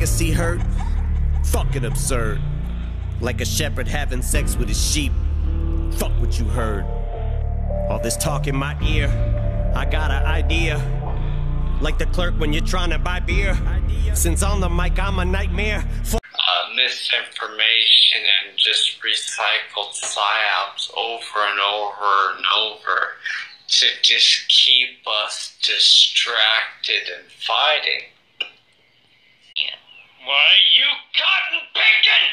legacy hurt? Fucking absurd. Like a shepherd having sex with his sheep. Fuck what you heard. All this talk in my ear, I got an idea. Like the clerk when you're trying to buy beer. Since on the mic I'm a nightmare. Misinformation and just recycled psyops over and over and over to just keep us distracted and fighting. Yeah. Why you cotton picking?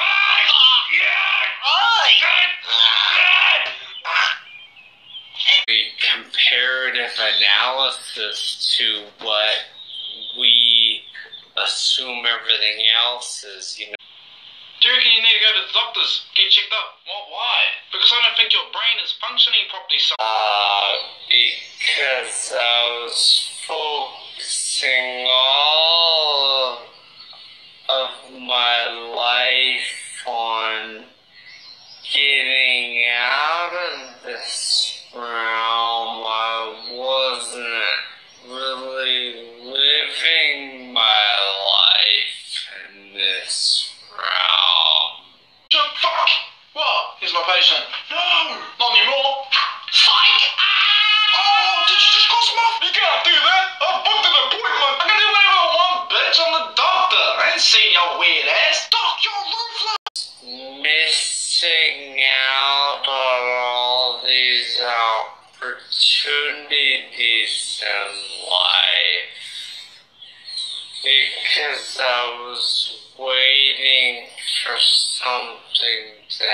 The comparative analysis to what we assume everything else is, you know. Do you reckon you need to go to the doctors, get checked up? What, why? Because I don't think your brain is functioning properly. So because I was focusing all of my life on getting out of this realm. I wasn't really living my life in this realm. Fuck! What? Here's my patient. No! Not anymore! Psych! Oh, did you just cross him off? You can't do that! I've booked an appointment! I can do whatever I want, bitch! I'm the doctor! I ain't seen your weird ass! Doc, you're ruthless! Missing out on all these opportunities in life because I was waiting for something to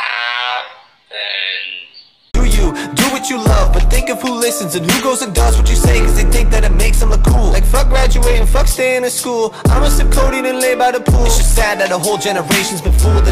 happen. Do what you love, but think of who listens and who goes and does what you say, cause they think that it makes them look cool. Like fuck graduating, fuck staying in school. I'm a sip Cody and lay by the pool. It's just sad that a whole generation's been fooled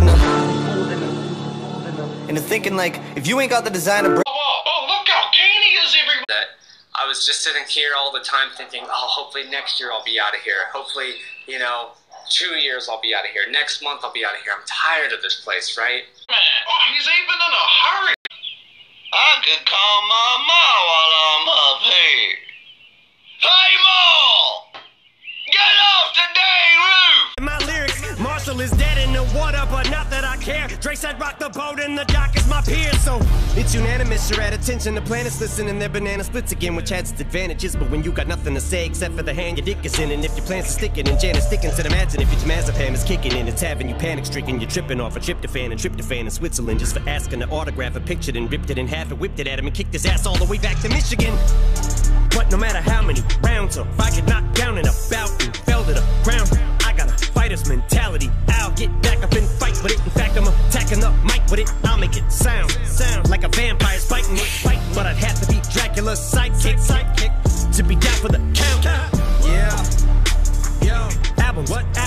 into thinking like, if you ain't got the designer Oh, look how keen he is everywhere. That I was just sitting here all the time thinking, oh, hopefully next year I'll be out of here. Hopefully, you know, 2 years I'll be out of here. Next month I'll be out of here. I'm tired of this place, right? Man, oh, he's even in a hurry. I could call my mom while I'm up here. Hey, Mom! Get off the dang roof! My lyrics, Marshall is dead in the water, but not that I care. Dre said rock the boat and the dock is my peer, so it's unanimous, you're at attention. The planets listen and their banana splits again, which has its advantages. But when you got nothing to say except for the hand your dick is in, and if your plans are sticking and Janet's sticking to the imagine if your diazepam is kicking in, it's having you panic stricken. You're tripping off a tryptophan and tryptophan in Switzerland just for asking to autograph a picture, then ripped it in half and whipped it at him and kicked his ass all the way back to Michigan. But no matter how many rounds or if I get knocked down in a bout and fell to the ground, I got a fighter's mentality. I'll get back up and fight with it. In fact, I'm attacking the mic with it. I'll make it sound like a vampire's biting it. But I'd have to be Dracula's sidekick to be down for the count. Yeah. Yo, albums, what?